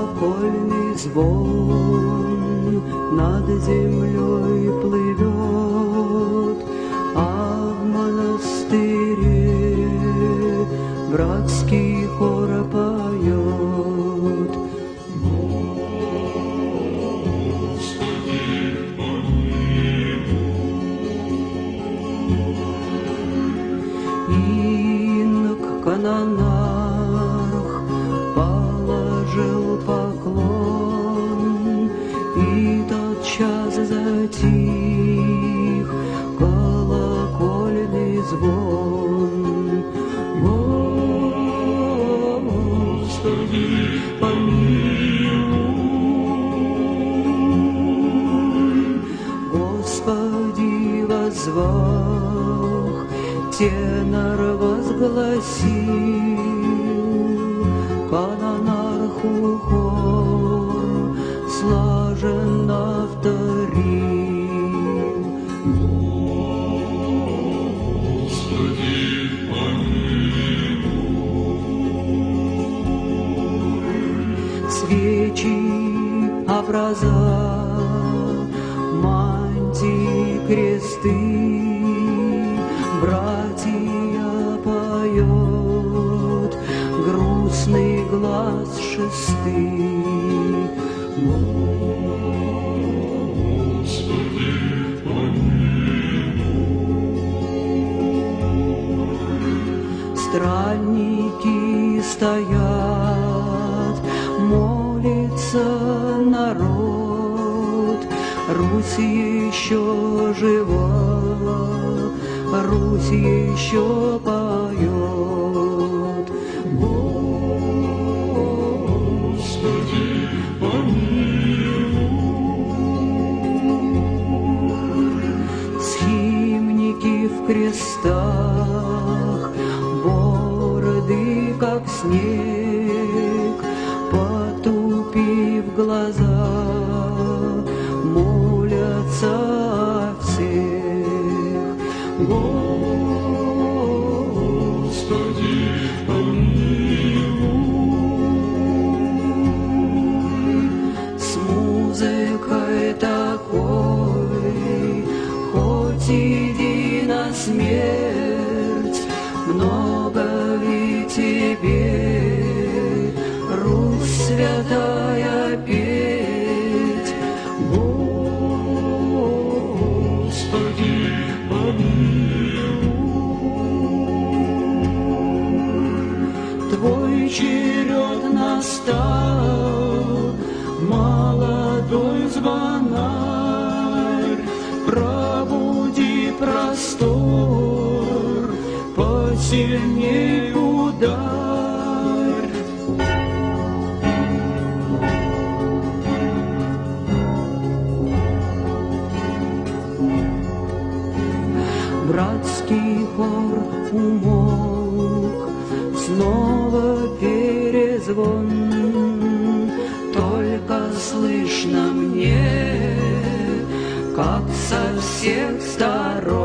колокольный звон над землей плывет, а в монастыре братский хор поет. Господи, помилуй. Инок канонарх положил поклон, и тотчас затих колокольный звон. Господи, помилуй. Господи, воззвах, тенор возгласил, канонарху хор слаженно вторил. Господи, помилуй. Свечи, образа, мантии, кресты, братья поет, грустный глаз шесты. Господи, помилуй. Странники стоят, молится народ, Русь еще жива, Русь еще поет. Господи, помилуй. Схимники в крестах, бороды как снег, потупив глаза, молятся о всех. Господи, помилуй. С музыкой такой, хоть иди на смерть, много ли тебе, Русь святая, петь? Господи, помилуй. Твой черед настал, молодой звонарь, пробуди простор, посильней ударь. Братский хор умолк, снова перезвон, только слышно мне, как со всех сторон